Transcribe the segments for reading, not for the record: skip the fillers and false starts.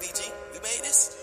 VG. We made this.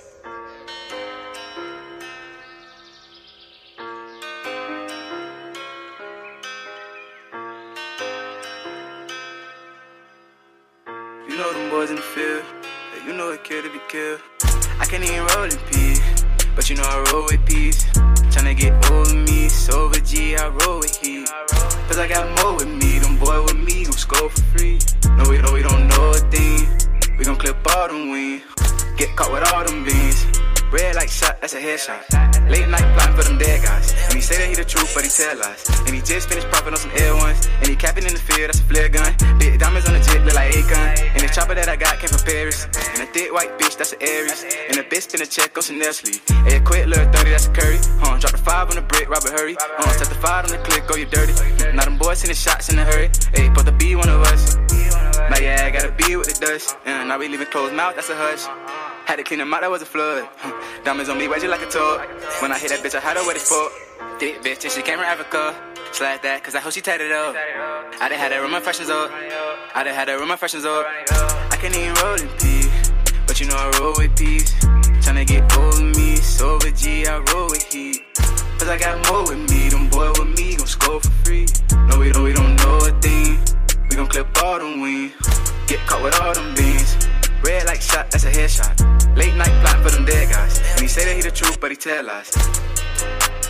You know them boys in the field, yeah, you know it kill to be killed. I can't even roll in peace, but you know I roll with peace. Tryna get over me, sober G, I roll with heat. Cause I got more with me, them boy with me, gon' score for free. No, we don't know a thing, we gon' clip all them wings. Get caught with all them beans, red like shot, that's a headshot. Late night plotting for them dead guys, and he say that he the truth, but he tell lies. And he just finished popping on some L1s, and he capping in the field, that's a flare gun. Big diamonds on the jet, look like Akon. And the chopper that I got came from Paris, and a thick white bitch, that's an Aries. And a bitch spin a check on Chanel sleeve. Hey, a quick little 30, that's a Curry. Drop the 5 on the brick, Robert Hurry. Tap the 5 on the click, go you dirty. Now them boys sending shots in a hurry. Hey, supposed to be one of us. Now yeah, I gotta be with the dust. Now we leaving closed mouth, that's a hush. Had to clean them out, that was a flood. Diamonds on me, wedgie like a toad. When I hit that bitch, I had her with it for. Thick bitch, and she came from Africa. Slash that, cause I hope she tatted up. I done had that room my freshness up. I can't even roll in peace, but you know I roll with peace. Tryna get over me, sober G, I roll with heat. Cause I got more with me, them boy with me, gon' score for free. No, we don't know a thing, we gon' clip all them wings. Get caught with all them beans, red like shot, that's a headshot. Late night plotting for them dead guys, and he say that he the truth, but he tell lies.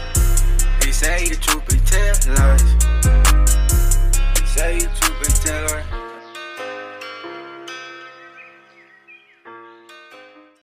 He say he the truth, but he tell lies. He say he the truth, but he tell lies.